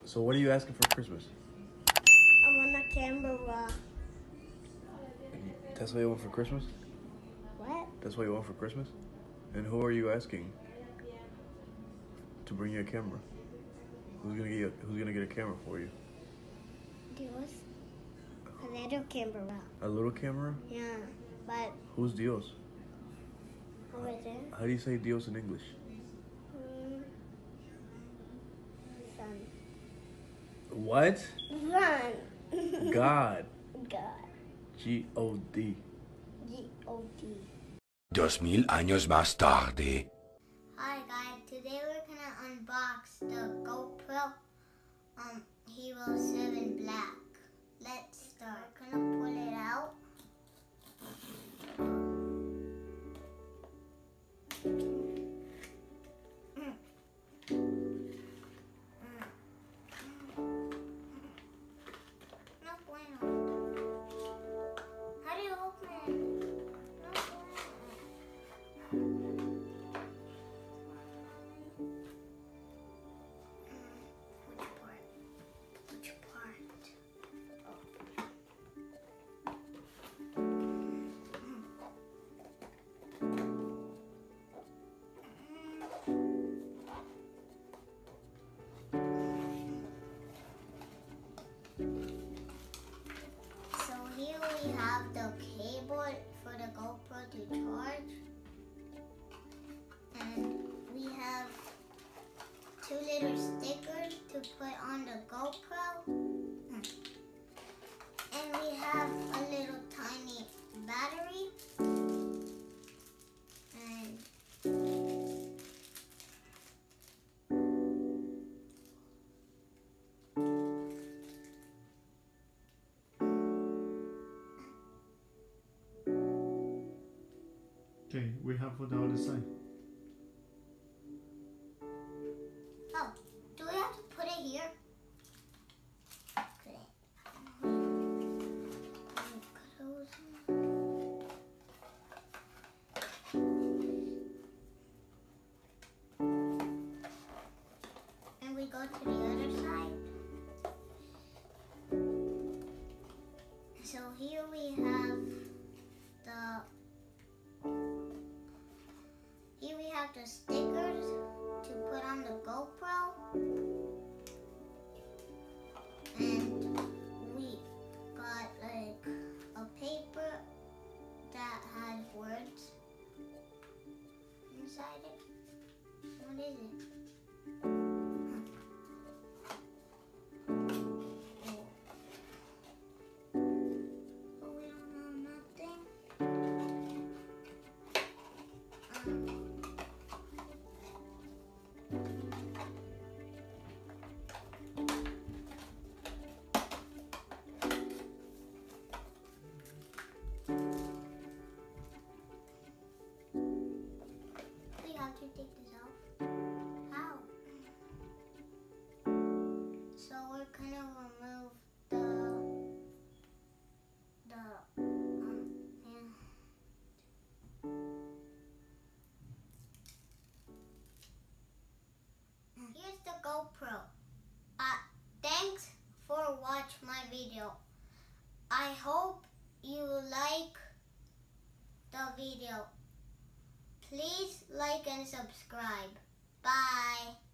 So what are you asking for Christmas? I want a camera. That's what you want for Christmas? What? That's what you want for Christmas? And who are you asking to bring you a camera? Who's gonna get a camera for you? Dios. A little camera. A little camera? Yeah, but Who's Dios? over there. How do you say Dios in English? Son. What? Son. God. God. G-O-D. G-O-D. 2000 años más tarde. Hi guys, today we're gonna unbox the GoPro Hero 7BLACK. Let's start. Gonna pull it out. No bueno. How do you open it? No bueno. Which part? So here we have the cable for the GoPro to charge, and we have 2 little stickers to put on the GoPro, and we have a little tiny battery, and Okay, we have for the other side. oh, do we have to put it here? Okay. And we go to the other side. So here we have the stickers to put on the GoPro, and we got like a paper that had words inside it. What is it? Oh, we don't know nothing. To take this off. How? So we're gonna remove Here's the GoPro. Thanks for watching my video. I hope you like the video. Please like and subscribe. Bye.